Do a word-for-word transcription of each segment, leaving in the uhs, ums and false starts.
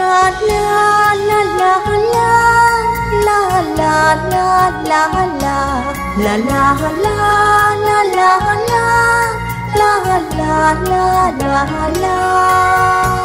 La la la la la la la la la la la la la la la la la la la la.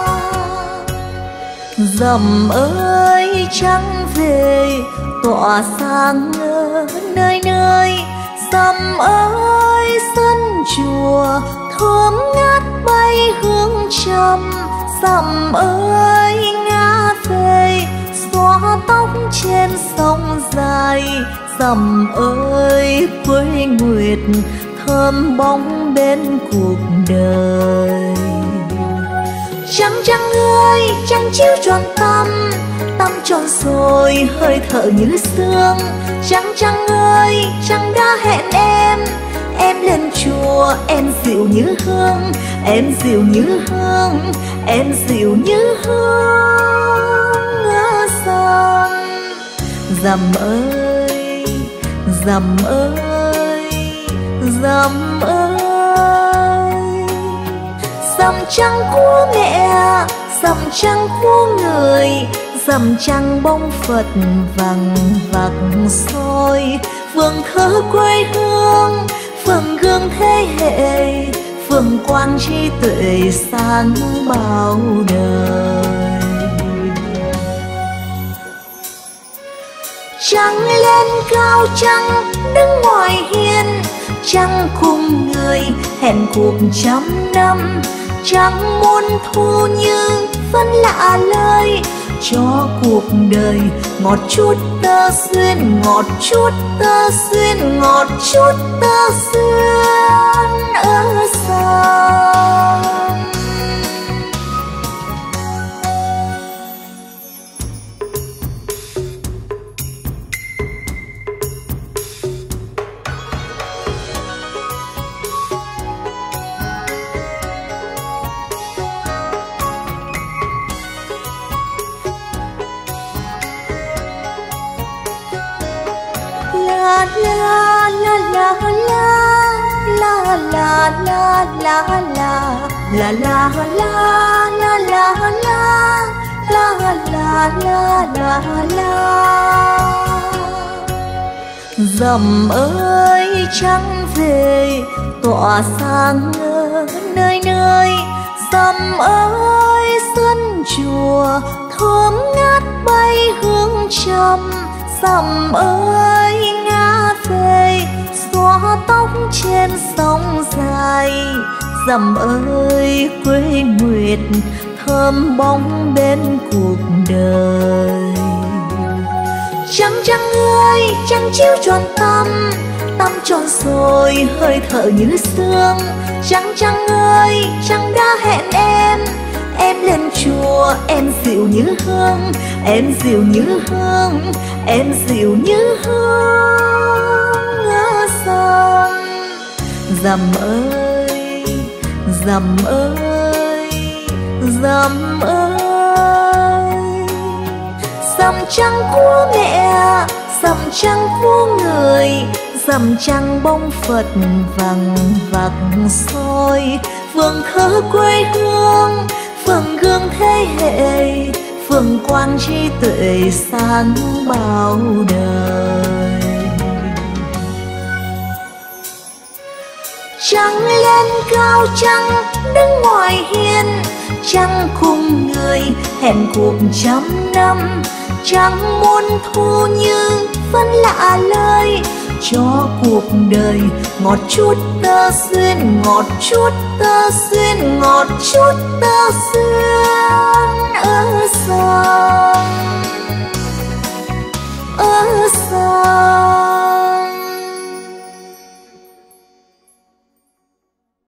Dầm ơi trăng về tỏa sáng ở nơi nơi, dầm ơi sân chùa thơm ngát bay hương trầm, dầm ơi ngã về xóa tóc trên sông dài, dầm ơi quê nguyệt thơm bóng bên cuộc đời. Trăng trăng ơi trăng chiếu tròn tâm, tâm tròn rồi hơi thở như sương. Trăng trăng ơi trăng đã hẹn em, em lên chùa em dịu như hương, em dịu như hương, em dịu như hương ở sông. Dầm ơi dầm ơi dầm ơi, dầm trăng của mẹ, dầm trăng của người, dầm trăng bông Phật vằng vặc soi, phường thơ quê hương, phường gương thế hệ, phường quang trí tuệ sáng bao đời. Trăng lên cao trăng đứng ngoài hiên, trăng cùng người hẹn cuộc trăm năm, trăng muôn thu như vẫn lạ lời, cho cuộc đời ngọt chút tơ duyên, ngọt chút tơ duyên, ngọt chút tơ duyên ở sông. La la la la la la la la la la la la la la la la la la. Dầm ơi trăng về tỏa sáng ở nơi nơi, dầm ơi sân chùa thơm ngát bay hương trầm, dầm ơi ngã về xóa tóc trên sông dài, dầm ơi quê nguyệt thơm bóng bên cuộc đời. Trăng trăng ơi trăng chiếu tròn tâm, tâm tròn rồi hơi thở như sương. Trăng trăng ơi trăng đã hẹn em, em lên chùa em dịu như hương, em dịu như hương, em dịu như hương ở sông. Dầm ơi dầm ơi dầm ơi, dầm trăng của mẹ, dầm trăng của người, dầm trăng bông Phật vằng vặc soi, phường thơ quê hương, phường gương thế hệ, phường quang trí tuệ sáng bao đời. Trăng lên cao trăng đứng ngoài hiên, trăng cùng người hẹn cuộc trăm năm, trăng muôn thu như vẫn lạ lời, cho cuộc đời ngọt chút tơ duyên, ngọt chút tơ duyên, ngọt chút tơ duyên